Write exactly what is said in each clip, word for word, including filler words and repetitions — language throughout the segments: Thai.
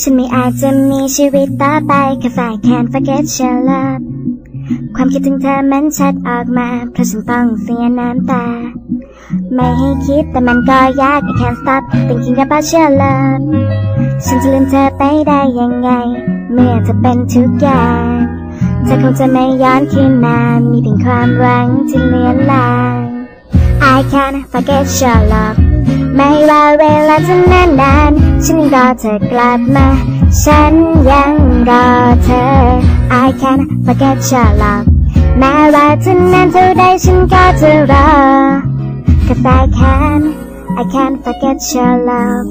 ฉันไม่อาจจะมีชีวิตต่อไปแค่ฝ่าย can't forget your love ความคิดถึงเธอมันชัดออกมาเพราะฉันต้องเสียน้ำตาไม่ให้คิดแต่มันก็ยาก I can't stop thinking about your love ฉันจะลืมเธอไปได้ยังไงเมื่อเธอเป็นทุกอย่างเธอคงจะไม่ย้อนคืนมามีเพียงความหวังที่เลือนลาง I can't forget your love ไม่ว่าเวลาจะนานนานฉันยังรอเธอกลับมาฉันยังรอเธอ I can't forget your love แม้ว่าจะนานเท่าใดฉันก็จะรอ Cause I can't I can't forget your love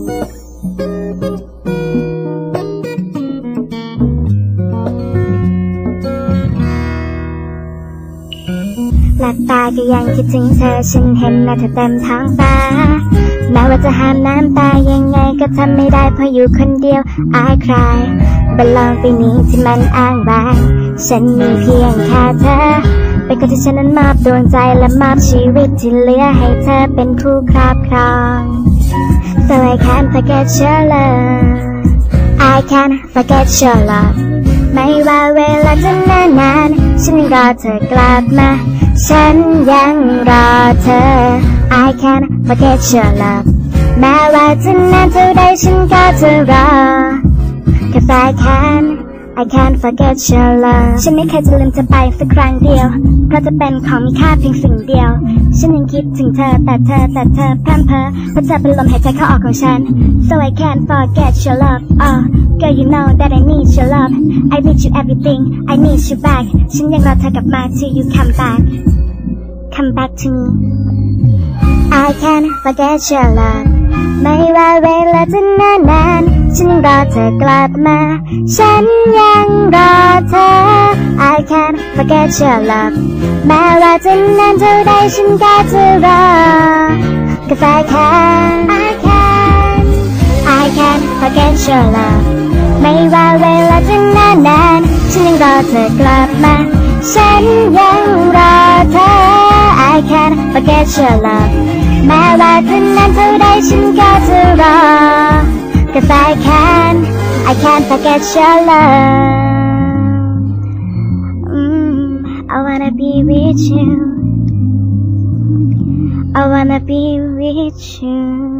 หลับตาก็ยังคิดถึงเธอฉันเห็นหน้าเธอเต็มท้องฟ้าแม้ว่าจะห้ามน้ำตายังไงก็ทำไม่ได้เพราะอยู่คนเดียว I cry บัลลองปีนี้ที่มันอ้างว้างฉันมีเพียงแค่เธอเป็นคนที่ฉันนั้นมอบดวงใจและมอบชีวิตที่เหลือให้เธอเป็นคู่ครอบครอง So I can't forget your love I can't forget your love ไม่ว่าเวลาจะนานนานฉันยังรอเธอกลับมาฉันยังรอเธอ I can't forget your love แม้ว่าจะนานเท่าใดฉันก็จะรอ Cause I can't I can't forget your love ฉันไม่เคยจะลืมเธอไปสักครั้งเดียวเพราะจะเป็นของมีค่าเพียงสิ่งเดียวฉันยังคิดถึงเธอแต่เธอแต่เธอพร่ำเพ้อเพราะเธอเป็นลมหายใจเข้าออกของฉัน So I can't forget your love Oh girl you know that I need your love I need you everything I need you back ฉันยังรอเธอกลับมา till you come back Come back to me I can't forget your love ไม่ว่าเวลาจะนานนานฉันยังรอเธอกลับมาฉันยังรอเธอ I can't forget your love แม้ว่าจะนานเท่าใดฉันก็จะรอ Cause I can't I can't I can't forget your love ไม่ว่าเวลาจะนานนานฉันยังรอเธอกลับมาฉันยังรอเธอ I can't forget your love แม้ว่าจะนานเท่าใดฉันก็จะรอ Cause I can't I can't forget your love mm, I wanna be with you I wanna be with you